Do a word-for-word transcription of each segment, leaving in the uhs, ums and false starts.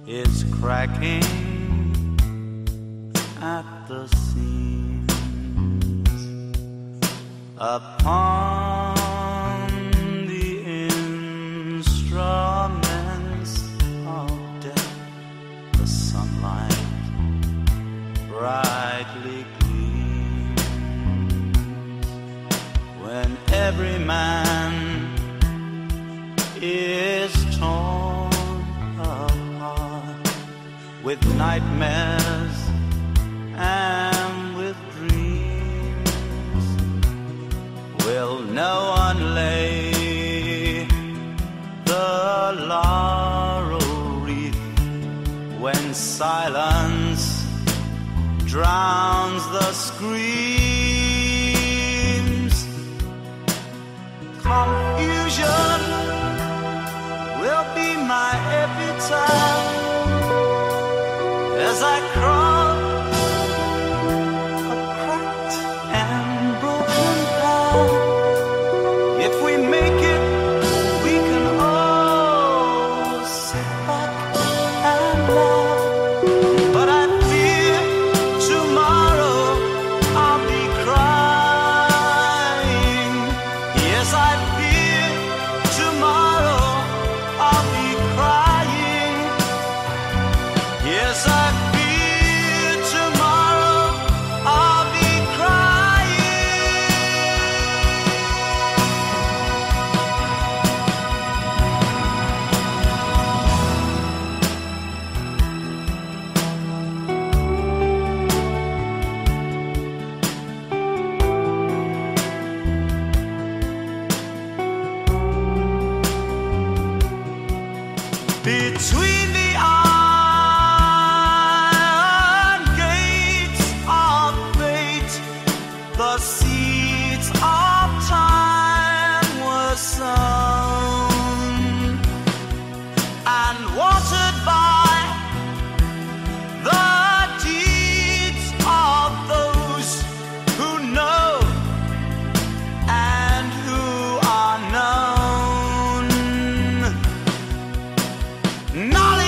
is cracking at the seams. Upon the instruments of death, the sunlight brightly gleams. When every man is torn apart with nightmares and with dreams, will no one lay the laurel wreath when silence drowns the screams? Confusion will be my epitaph as I crawl a cracked and broken path. If we make it, we can all sit back and laugh. But I fear tomorrow I'll be crying. Yes, I fear tomorrow I'll be crying. Yes, I fear tomorrow I'll be between the iron gates of fate, the seeds of time were sown and watered by the deeds of those who know and who are known. Knowledge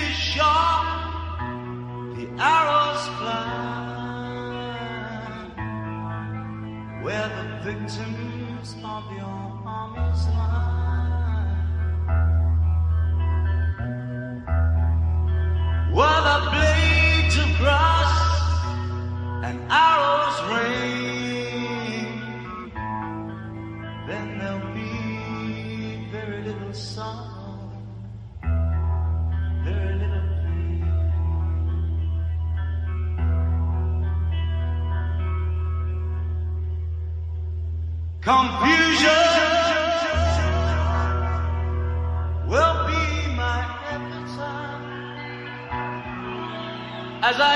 is sharp, the arrows fly where the victims of your armies lie, where the blades of grass and arrows rain. Then there'll be very little sorrow, very little pain. Confusion will be my epitaph as I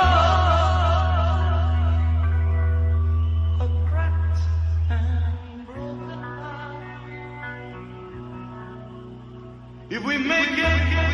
grow a cracked and broken heart. If we make it